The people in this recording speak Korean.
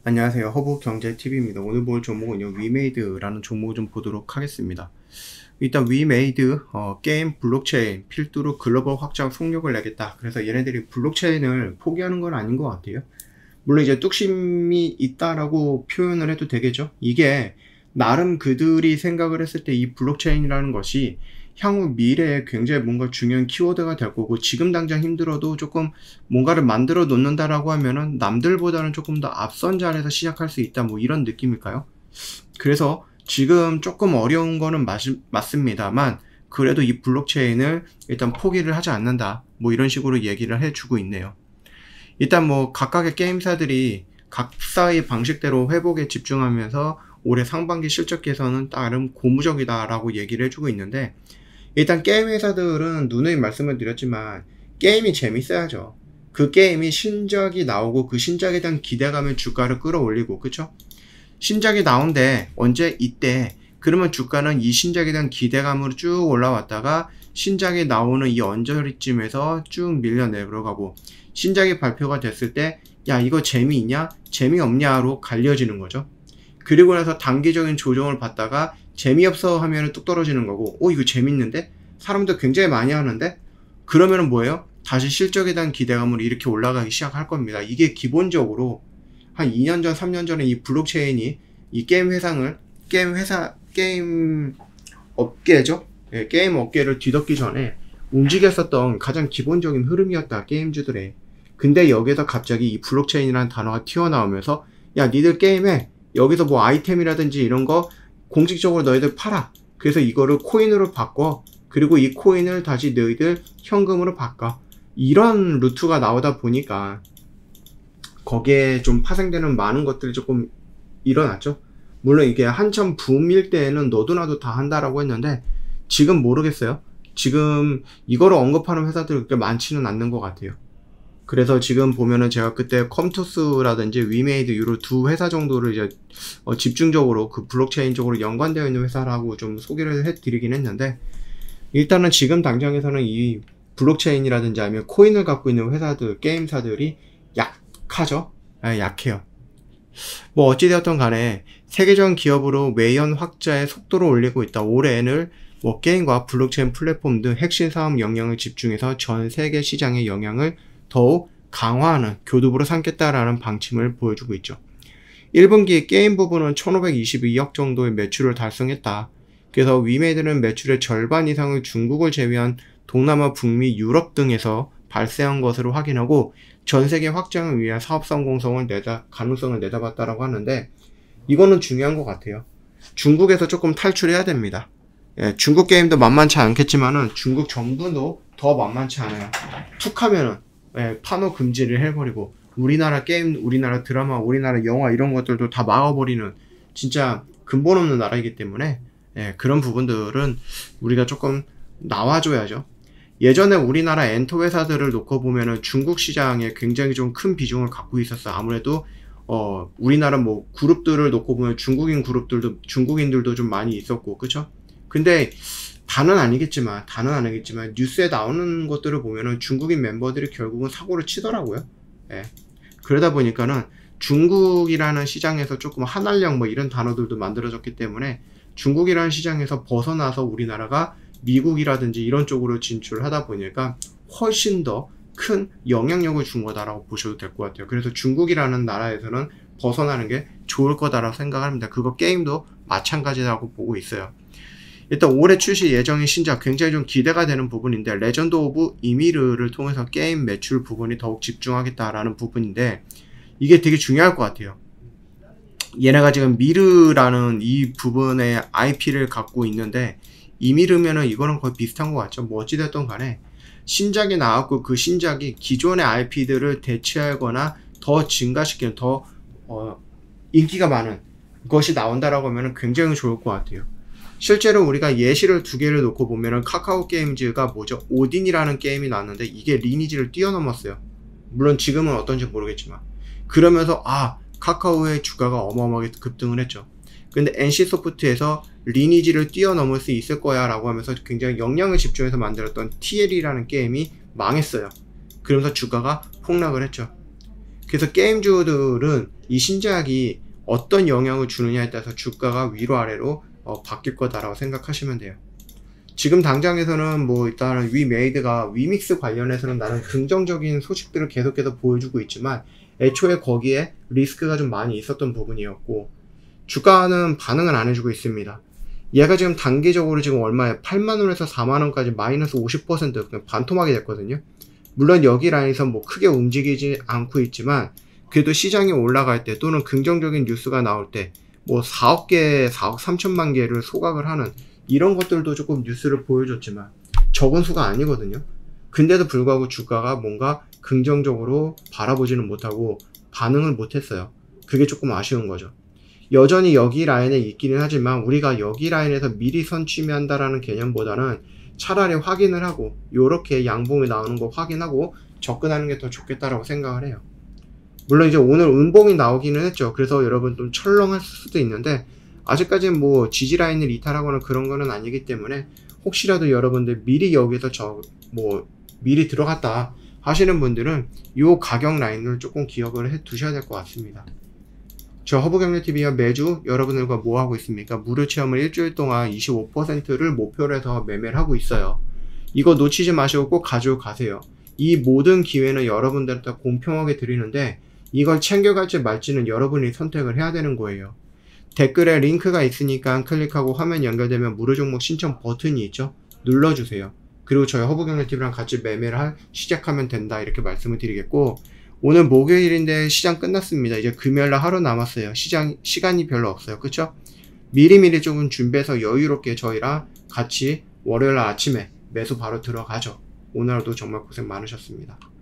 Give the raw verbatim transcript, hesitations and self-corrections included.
안녕하세요. 허브경제티비입니다. 오늘 볼 종목은요, 위메이드라는 종목을 좀 보도록 하겠습니다. 일단 위메이드 어, 게임 블록체인 필두로 글로벌 확장 속력을 내겠다. 그래서 얘네들이 블록체인을 포기하는 건 아닌 것 같아요. 물론 이제 뚝심이 있다라고 표현을 해도 되겠죠. 이게 나름 그들이 생각을 했을 때 이 블록체인이라는 것이 향후 미래에 굉장히 뭔가 중요한 키워드가 될 거고, 지금 당장 힘들어도 조금 뭔가를 만들어 놓는다라고 하면은 남들보다는 조금 더 앞선 자리에서 시작할 수 있다, 뭐 이런 느낌일까요? 그래서 지금 조금 어려운 거는 맞, 맞습니다만 그래도 이 블록체인을 일단 포기를 하지 않는다, 뭐 이런 식으로 얘기를 해주고 있네요. 일단 뭐 각각의 게임사들이 각사의 방식대로 회복에 집중하면서 올해 상반기 실적 개선은 나름 고무적이다 라고 얘기를 해주고 있는데, 일단 게임 회사들은 누누이 말씀을 드렸지만 게임이 재밌어야죠. 그 게임이 신작이 나오고 그 신작에 대한 기대감을 주가를 끌어올리고, 그쵸? 신작이 나온대 언제? 이때. 그러면 주가는 이 신작에 대한 기대감으로 쭉 올라왔다가 신작이 나오는 이 언저리쯤에서 쭉 밀려 내려가고, 신작이 발표가 됐을 때 야 이거 재미있냐? 재미없냐로 갈려지는 거죠. 그리고 나서 단기적인 조정을 받다가 재미없어 하면은 뚝 떨어지는 거고, 오 이거 재밌는데? 사람들 굉장히 많이 하는데? 그러면은 뭐예요? 다시 실적에 대한 기대감으로 이렇게 올라가기 시작할 겁니다. 이게 기본적으로 한 이 년 전, 삼 년 전에 이 블록체인이 이 게임 회상을, 게임 회사, 게임 업계죠? 예, 게임 업계를 뒤덮기 전에 움직였었던 가장 기본적인 흐름이었다, 게임주들의. 근데 여기에서 갑자기 이 블록체인이라는 단어가 튀어나오면서 야 니들 게임에 여기서 뭐 아이템이라든지 이런 거 공식적으로 너희들 팔아. 그래서 이거를 코인으로 바꿔. 그리고 이 코인을 다시 너희들 현금으로 바꿔. 이런 루트가 나오다 보니까 거기에 좀 파생되는 많은 것들이 조금 일어났죠. 물론 이게 한참 붐일 때에는 너도 나도 다 한다라고 했는데 지금 모르겠어요. 지금 이거를 언급하는 회사들이 그렇게 많지는 않는 것 같아요. 그래서 지금 보면은 제가 그때 컴투스라든지 위메이드 유로 두 회사 정도를 이제 어 집중적으로 그 블록체인 쪽으로 연관되어 있는 회사라고 좀 소개를 해드리긴 했는데, 일단은 지금 당장에서는 이 블록체인이라든지 아니면 코인을 갖고 있는 회사들, 게임사들이 약하죠. 아, 약해요. 뭐 어찌되었던 간에 세계적인 기업으로 매연 확자의 속도를 올리고 있다. 올해는 뭐 게임과 블록체인 플랫폼 등 핵심 사업 영역을 집중해서 전 세계 시장의 영향을 더욱 강화하는 교두보로 삼겠다라는 방침을 보여주고 있죠. 일 분기 게임 부분은 천오백이십이억 정도의 매출을 달성했다. 그래서 위메이드는 매출의 절반 이상을 중국을 제외한 동남아, 북미, 유럽 등에서 발생한 것으로 확인하고 전세계 확장을 위한 사업 성공성을 내다, 가능성을 내다봤다라고 하는데, 이거는 중요한 것 같아요. 중국에서 조금 탈출해야 됩니다. 예, 중국 게임도 만만치 않겠지만은 중국 정부도 더 만만치 않아요. 툭 하면은 예, 판호 금지를 해버리고 우리나라 게임, 우리나라 드라마, 우리나라 영화 이런 것들도 다 막아버리는 진짜 근본 없는 나라이기 때문에 예, 그런 부분들은 우리가 조금 나와줘야죠. 예전에 우리나라 엔터 회사들을 놓고 보면은 중국 시장에 굉장히 좀 큰 비중을 갖고 있었어. 아무래도 어 우리나라 뭐 그룹들을 놓고 보면 중국인 그룹들도, 중국인들도 좀 많이 있었고, 그쵸? 근데 다는 아니겠지만, 다는 아니겠지만 뉴스에 나오는 것들을 보면은 중국인 멤버들이 결국은 사고를 치더라고요. 예. 그러다 보니까는 중국이라는 시장에서 조금 한알령 뭐 이런 단어들도 만들어졌기 때문에 중국이라는 시장에서 벗어나서 우리나라가 미국이라든지 이런 쪽으로 진출하다 보니까 훨씬 더 큰 영향력을 준 거다라고 보셔도 될 것 같아요. 그래서 중국이라는 나라에서는 벗어나는 게 좋을 거다라고 생각합니다. 그거 게임도 마찬가지라고 보고 있어요. 일단 올해 출시 예정인 신작 굉장히 좀 기대가 되는 부분인데, 레전드 오브 이미르를 통해서 게임 매출 부분이 더욱 집중하겠다라는 부분인데, 이게 되게 중요할 것 같아요. 얘네가 지금 미르라는 이 부분의 아이피를 갖고 있는데, 이미르면은 이거는 거의 비슷한 것 같죠. 뭐 어찌됐든 간에 신작이 나왔고 그 신작이 기존의 아이피들을 대체하거나 더 증가시키는, 더 어, 인기가 많은 것이 나온다라고 하면 굉장히 좋을 것 같아요. 실제로 우리가 예시를 두 개를 놓고 보면은 카카오 게임즈가 뭐죠? 오딘이라는 게임이 나왔는데 이게 리니지를 뛰어넘었어요. 물론 지금은 어떤지 모르겠지만. 그러면서 아 카카오의 주가가 어마어마하게 급등을 했죠. 근데 엔씨소프트에서 리니지를 뛰어넘을 수 있을 거야 라고 하면서 굉장히 역량을 집중해서 만들었던 티엘이라는 게임이 망했어요. 그러면서 주가가 폭락을 했죠. 그래서 게임주들은 이 신제약이 어떤 영향을 주느냐에 따라서 주가가 위로 아래로 어, 바뀔 거다라고 생각하시면 돼요. 지금 당장에서는 뭐 일단 위메이드가 위믹스 관련해서는 나는 긍정적인 소식들을 계속해서 보여주고 있지만 애초에 거기에 리스크가 좀 많이 있었던 부분이었고 주가는 반응을 안 해주고 있습니다. 얘가 지금 단기적으로 지금 얼마에 팔만 원에서 사만 원까지 마이너스 오십 퍼센트 그냥 반토막이 됐거든요. 물론 여기 라인에서 뭐 크게 움직이지 않고 있지만 그래도 시장이 올라갈 때 또는 긍정적인 뉴스가 나올 때 뭐 사억 개, 사억 삼천만 개를 소각을 하는 이런 것들도 조금 뉴스를 보여줬지만 적은 수가 아니거든요. 근데도 불구하고 주가가 뭔가 긍정적으로 바라보지는 못하고 반응을 못했어요. 그게 조금 아쉬운 거죠. 여전히 여기 라인에 있기는 하지만 우리가 여기 라인에서 미리 선취매한다라는 개념보다는 차라리 확인을 하고 요렇게 양봉이 나오는 거 확인하고 접근하는 게 더 좋겠다라고 생각을 해요. 물론 이제 오늘 음봉이 나오기는 했죠. 그래서 여러분 좀 철렁할 수도 있는데 아직까지는 뭐 지지 라인을 이탈하거나 그런 거는 아니기 때문에 혹시라도 여러분들 미리 여기서 저 뭐 미리 들어갔다 하시는 분들은 요 가격 라인을 조금 기억을 해 두셔야 될 것 같습니다. 저 허브경제티비가 매주 여러분들과 뭐 하고 있습니까? 무료 체험을 일주일 동안 이십오 퍼센트를 목표로 해서 매매를 하고 있어요. 이거 놓치지 마시고 꼭 가지고 가세요. 이 모든 기회는 여러분들한테 공평하게 드리는데 이걸 챙겨갈지 말지는 여러분이 선택을 해야 되는 거예요. 댓글에 링크가 있으니까 클릭하고 화면 연결되면 무료 종목 신청 버튼이 있죠. 눌러주세요. 그리고 저희 허브경제티비랑 같이 매매를 할, 시작하면 된다 이렇게 말씀을 드리겠고 오늘 목요일인데 시장 끝났습니다. 이제 금요일날 하루 남았어요. 시장 시간이 별로 없어요. 그쵸? 미리미리 조금 준비해서 여유롭게 저희랑 같이 월요일 아침에 매수 바로 들어가죠. 오늘 하루도 정말 고생 많으셨습니다.